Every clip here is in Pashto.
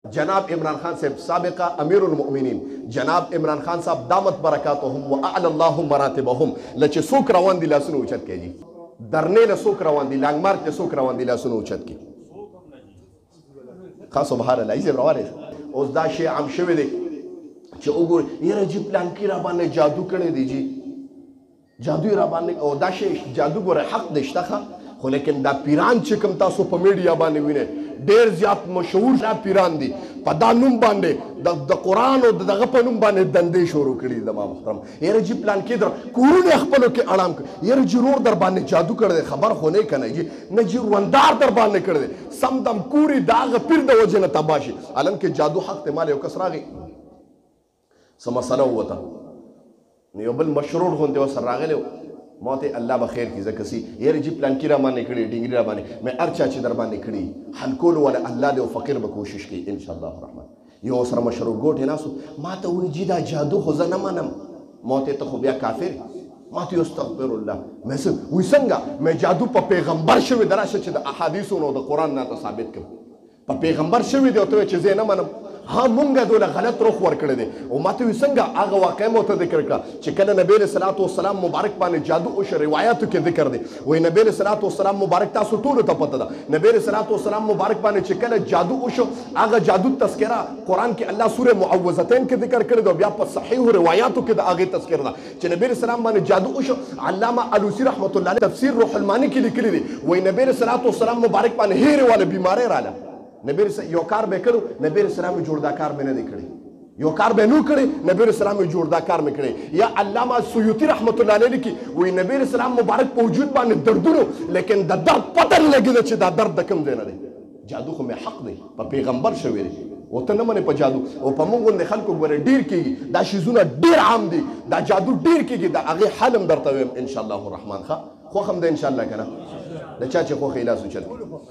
جناب عمران خان صاحب سابقہ امیر المؤمنین جناب عمران خان صاحب دامت برکاتهم واعلی الله مراتبهم لچ سوک روان دی لاسونو اوچت کې جی درنے له سوک روان دی لانګ مارک له سوک روان دی لاسونو اوچت کې خاص سبحان الله ایزه روانه اوس دا شی عام شوی دی چې وګور یره جی پلان کې را باندې جادو کړی دی جی جادو را باندې او دا شی جادو ګوره حق دشته خو لیکن دا پیران چې کوم تاسو په میډیا باندې وینئ ډیر زیات مشهور دا پیران دي په دا نوم باندې د قرآن او دغه په نوم باندې دندې شروع کړي زما محترم یاره جی پلان کې در کورونه خپلو کې اړام کړي یاره جی رور در باندې جادو کړی دی خبر خو نه کنه جی نه جی روندار در باندې کړی دی سم دم کوري د هغه پیر د وجې نه تباه شي علم کې جادو حق دی مال یو کس راغی څه مسله ووته نو یو بل مشرور غوندې ورسره راغلی و ما ته الله به خیر کړي ځکه چې یاره جی پلان کې را باندې کړي ډینګري را باندې مې هر چا چې در باندې کړي حل کولو والا الله دی او فقیر به کوشش کوي ان شاء الله الرحمن یو سره مشرور ګوټې ناسو ما ته وایي جی دا جادو خو زه نه منم ما ته خو بیا کافر ما ته استغفر الله مې څه وایي څنګه مې جادو په پیغمبر شوی دراشه چې د احادیثو نو د قرآن نه ثابت کړم په پیغمبر شوی دی او ته چې زه نه منم ها مونږه دوله غلط رخ ورکړی دی او ما ته وایي څنګه هغه واقعه مو ته ذکر کړه چې کله نبی علیه صلات وسلام مبارک باندې جادو وشو روایاتو کې ذکر دی وایي نبی علیه صلات وسلام مبارک تاسو ټولو ته پته ده نبی علیه صلات وسلام مبارک باندې چې کله جادو وشو هغه جادو تذکره قرآن کې الله سوره معوذتین کې ذکر کړی دی بیا په صحیح روایاتو کې د هغې تذکره ده چې نبی علیه السلام باندې جادو وشو علامه الوسی رحمت الله علیه تفسیر روح المانی کې لیکلی دی وایي نبی علیه صلات وسلام مبارک باندې هیرې والا بیماری راله نبی یو کار به کړو نبی رسول الله جوړ دا کار مې نه دی کړی یو کار به نو کړی نبی رسول الله جوړ دا کار مې کړی یا علامه سیوطی رحمت الله علیه لیکي وایي نبی رسول الله مبارک په وجود باندې دردونو لیکن د درد پته نه لګېده چې دا درد د کوم ځای نه دی جادو خو مې حق دی په پیغمبر شوی دی او ته نه منې په جادو او په موږ غوندې خلکو ګوره ډېر کېږي دا شیزونه ډېر عام دي دا جادو ډېر کېږي د هغې حل هم درته وایم ان شاء الله الرحمن ښه خوښ هم ده ان شاء الله که نه د چا چې خوښ یې لاس اوچت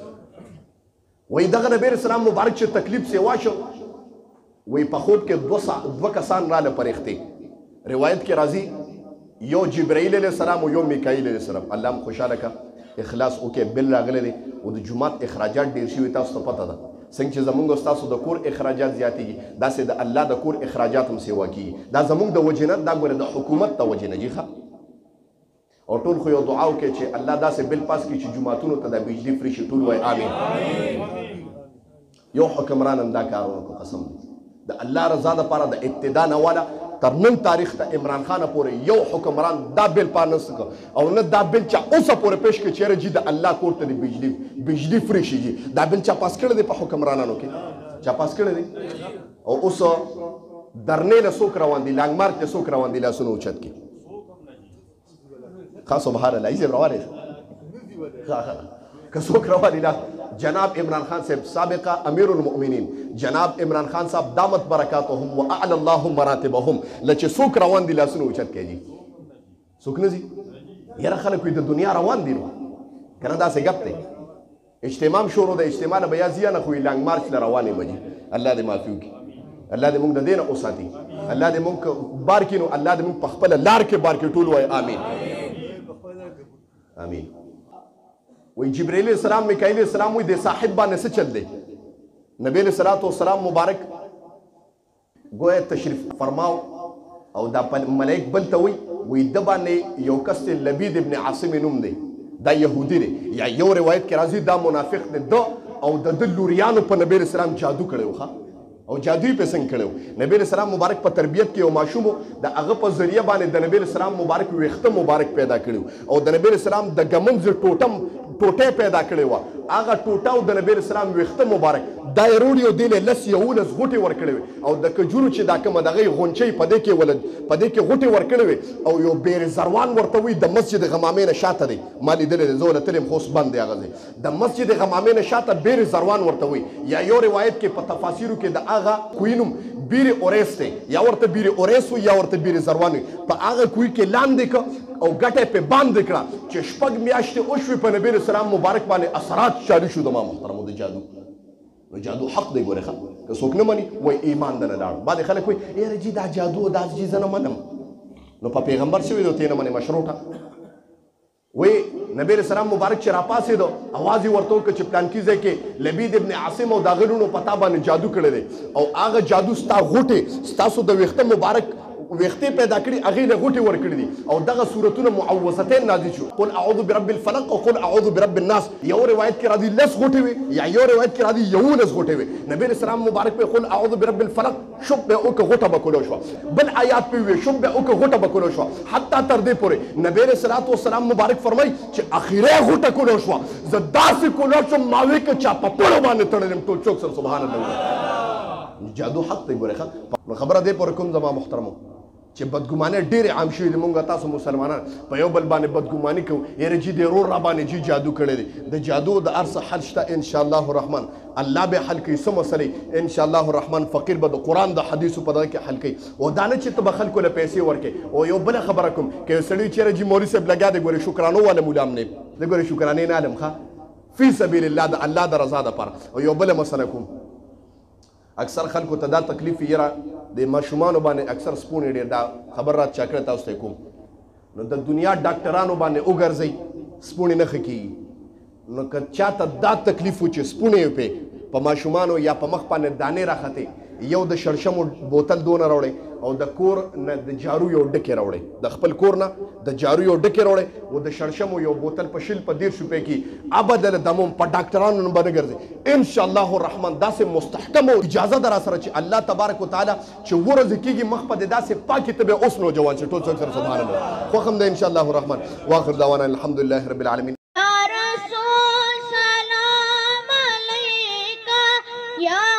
وی دغه نبی رسول الله مبارک چې تکلیف سیوا شو وی په خوب کې دوه کسان راله پرېختې روایت کې راځي یو جبرائیل علیه السلام او یو میکائیل علیه السلام الله هم خوشحاله کا اخلاص وکړي بل راغلی دی او د جومات اخراجات ډېر شوي تاسو ته پته ده څنګه چې زمونږ ستاسو د کور اخراجات زیاتېږي داسې د الله د کور اخراجات هم سیوا کېږي دا زمونږ د وجې نه دا ګوره د حکومت د وجې نه جي ښه او ټول خو یو دعا وکړي چې الله داسې بل پاس کړي چې جوماتونو ته د بجلي فري شي ټول وایي امین یو حکمران هم دا کار وکړو قسم دی د الله رضا دپاره د ابتدا نه والا تر نن تاریخ ته عمران خان پورې یو حکمران دا بل پا نه څکه او نه دا بل چا اوسه پورې پیش کړي چې یاره جي د الله کور ته د بجلي فري شي جي دا بل چا پاس کړی دی په حکمرانانو کې چا پاس کړی دی او اوس درنې له څوک روان دي لانګ مارک له څوک روان دي لاسونه اوچت کړي خاص سبحان الله ایزه روانه که څوک روان دي جناب عمران خان صاحب سابقہ امیر المؤمنین جناب عمران خان صاحب دامت برکاتهم واعلی الله مراتبهم لچ څوک روان دي لاسونه اوچت کړي جی څوک نه دي یاره خلک د دنیا روان دي نو کنه داسې ګپ دی اجتماع شروع د اجتماع نه بیا زیانه خو لانګ مارچ له روانې مجي الله دې معافي وکړي الله دې موږ د دې نه وساتي الله دې موږ بار کړي نو الله دې موږ په خپله لار کې بار کړي ټول وایي امین امین وی جبرائیل علیہ السلام میکائیل علیہ السلام وی دے صاحب باندې څه چل دی نبی علیہ الصلوۃ والسلام مبارک گویا تشریف فرماو او دا ملائک بل ته وی د باندې یو کس لبید ابن عاصم نوم دی دا یهودی دی یا یو روایت کې راځي دا منافق دی د او د لوریانو په نبی علیہ السلام جادو کړی ښه او جادوی په څنګه کړو نبی علیہ السلام مبارک په تربیت کې یو ماشوم د هغه په ذریعہ باندې د نبی علیہ السلام مبارک ویښته مبارک پیدا کړو او د نبی علیہ السلام د ګمنځ ټوټه پیدا کړې وه هغه ټوټه او د نبی علیہ السلام ویښته مبارک دا یې روړي او دې له لس یولس غوټې ورکړې وې او د کجورو چې دا کومه دغه غونچۍ په دې کې غوټې ورکړې وې او یو بیر زروان ورته وي د مسجد غمامې نه شاته دی ما لیدلی دی زه ورته تلم خو اوس بند دی هغه ځای د مسجد غمامې نه شاته بیر زروان ورته وي یا یو روایت کې په تفاسیرو کې د هغه کوی نوم بیر اوریس دی یا ورته بیر اوریس وي یا ورته بیر زروان وي په هغه کوی کې لاندې که او ګټه په باندې کړه چې شپږ میاشتې وشوې په نبی السلام مبارک باندې اثرات جاری شو د ما محترمو د جادو نو جادو حق دی ګوره ښه که څوک نه مني وایي ایمان ته نه لاړ بعضې خلک وایي یاره جي دا جادو دا جي زه نه منم نو په پیغمبر شوي دی ته یې نه منې مشروطه وی نبی علیہ السلام مبارک چې راپاسې دو اواز یې ورته وکړه چې پلانکي ځای کې لبید ابن عاصم او د هغه لوڼو په تا باندې جادو کړی دی او هغه جادو ستا غوټې ستاسو د ویښته مبارک ویختې پیدا کړي هغې نه غوټې ورکړي دي او دغه صورتونه معوذتین نازل شو قل اعوذ برب الفلق او قل اعوذ برب الناس یو روایت کې راځي 10 غوټې وي یا یو روایت کې راځي 11 غوټې وي نبی علیہ السلام مبارک په قل اعوذ برب الفلق شوب به اوکه غوټه بکولو شو بل آیات په وی شوب به اوکه غوټه بکولو شو حتی تر دې پورې نبی علیہ السلام مبارک فرمای چې اخیره غوټه کولو شو زه داسې کولو شم ماوي کې چا په پړو باندې تړلم ټول چوک سره سبحان الله جادو حق دی ګوره نو خبره دې پورې کوم زما محترمو چې بدګماني ډېرې عام شوي دي مونږ تاسو مسلمانان په یو بل باندې بدګماني کوو یاره چې د رور را باندې چې جادو کړی دی د جادو د هر څه حل شته انشاءالله الرحمن الله به حل کوي څه مسلې انشاءالله الرحمن فقیر به د قرآن د حدیثو په دغه کې حل کوي او دا نه چې ته به خلکو له پیسې ورکوې او یو بله خبره کوم که یو سړي چېرې چې مولوي صاحب لګیا دی ګورې شکرانو والا مولا هم نه د ګورې شکرانې نه علم ښه فی سبیل الله د الله د رضا دپاره او یو بله مسله کوم اکثر خلکو ته دا تکلیف یره د ماشومانو باندې اکثر سپونې ډېر دا خبر رات چا کړی تاسو ته کوم نو د دنیا ډاکټرانو باندې وګرځئ سپونې نه ښه کېږي نو که چاته دا تکلیف و چې سپونې پې په ماشومانو یا په مخ باندې دانې راختې یو د شړشمو بوتل دونه راوړئ او د کور نه د جارو یو ډکې راوړئ د خپل کور نه د جارو یو ډکې راوړئ او د شړشمو یو بوتل په شل په 150 روپۍ کې ابد دموم په ډاکټرانو نه به نه ګرځئ انشاءالله الرحمن داسې مستحکم او اجازه ده را سره چې الله تبارک وتعالی چې ورځې کېږي مخ په دې داسې پاکې ته به اوس نوجوان شي ټول څوک سره سبحان الله خوښ هم ده انشاءالله الرحمن واخر دعوانا الحمدلله رب العالمین یا رسول سلام علیکہ یا